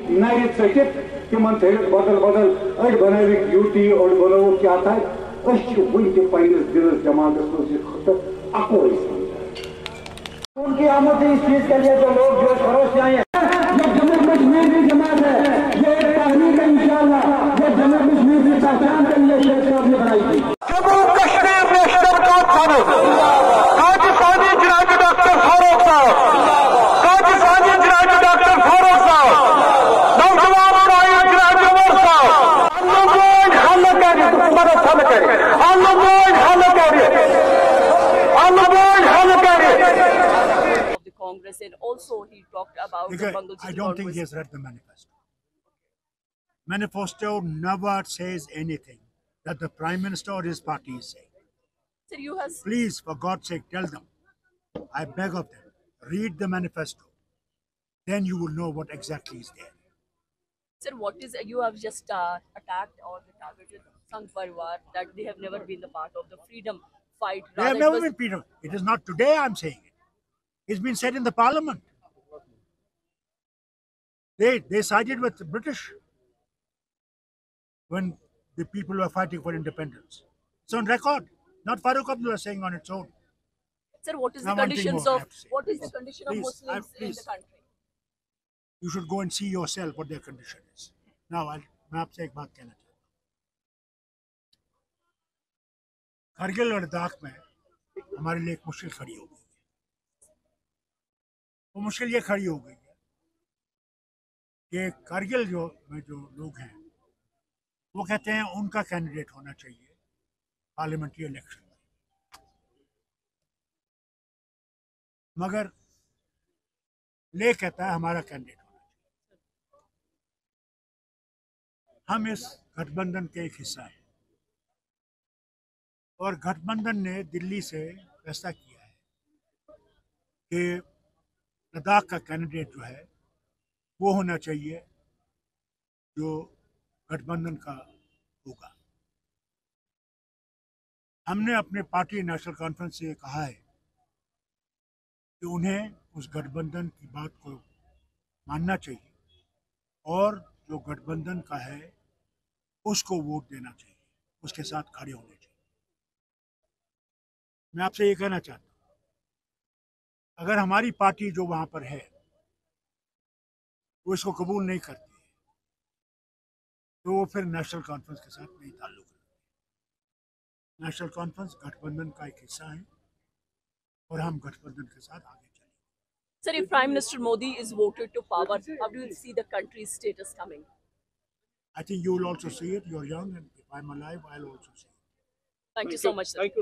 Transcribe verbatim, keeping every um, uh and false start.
नर चटित तिमन थरित बदल बदल अड़ बनविक यूटी अड़ बनवो क्या था वन दिल जमात खत अकोई उनकी आमद इस चीज के लिए जो लोग जो खरोश से आए हैं जम्मू कश्मीर की जमात है ये एक तहरीक है इंशाअल्लाह ये जम्मू कश्मीर की पहचान के लिए शेख साहब ने बनाई थी। जम्मू कश्मीर नेशनल कॉन्फ्रेंस काजिसानी जनाब डॉक्टर फारूक साहब काजिसानी जनाब डॉक्टर फारूक साहब नौजवान राय जनाब उमर साहब अल्लाह हल करे मदद हल करे अल्लाह हल करे अल्लाह हल करे Congress, and also he talked about because the Bengal I don't think he has read the manifesto. Manifesto never says anything that the Prime Minister or his party is saying. Sir, you have Please, for God's sake, tell them, I beg of them, read the manifesto. Then you will know what exactly is there. Sir, what is you have just uh, attacked or targeted Sangh Parivar that they have never been the part of the freedom fight. They have never been freedom. It is not today I am saying it. It's been said in the parliament. They, they sided with the British when the people were fighting for independence. It's on record. Not Farooq Abdullah saying on its own. Sir, what is Now the conditions more, of what is the condition please, of Muslims I, in the country? You should go and see yourself what their condition is. Now, I'll, मैं आपसे एक बात कहना चाहता हूँ। करगिल और लद्दाख में हमारे लिए एक मुश्किल खड़ी हो गई है। वो मुश्किल ये खड़ी हो गई है कि करगिल जो में जो लोग हैं वो कहते हैं उनका कैंडिडेट होना चाहिए पार्लियामेंट्री इलेक्शन में, मगर ले कहता है हमारा कैंडिडेट होना चाहिए। हम इस गठबंधन के एक हिस्सा हैं और गठबंधन ने दिल्ली से फैसला किया है कि लद्दाख का कैंडिडेट जो है वो होना चाहिए जो गठबंधन का होगा। हमने अपने पार्टी नेशनल कॉन्फ्रेंस से कहा है कि उन्हें उस गठबंधन की बात को मानना चाहिए और जो गठबंधन का है उसको वोट देना चाहिए, उसके साथ खड़े होने चाहिए। मैं आपसे ये कहना चाहता हूँ, अगर हमारी पार्टी जो वहाँ पर है वो इसको कबूल नहीं करती है तो वो फिर नेशनल कॉन्फ्रेंस के साथ नहीं ताल्लुक रखती। नेशनल कॉन्फ्रेंस गठबंधन का एक हिस्सा है और हम गठबंधन के साथ आगे चलेंगे। Sir, if Prime Minister Modi is voted to power, how do you see the country's status coming? I think you will also see it. You're young, and if I'm alive, I'll also see it. Thank you so much, sir.